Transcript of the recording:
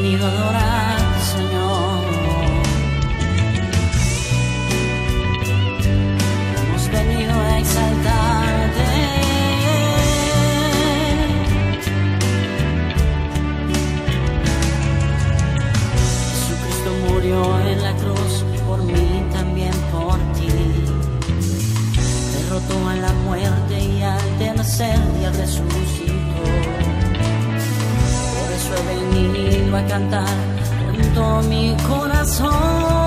venido a adorar, Señor. Hemos venido a exaltarte. Jesucristo murió en la cruz por mí, también por ti. Derrotó a la muerte y al tercer día resucitó. Por eso he venido a cantar con todo mi corazón.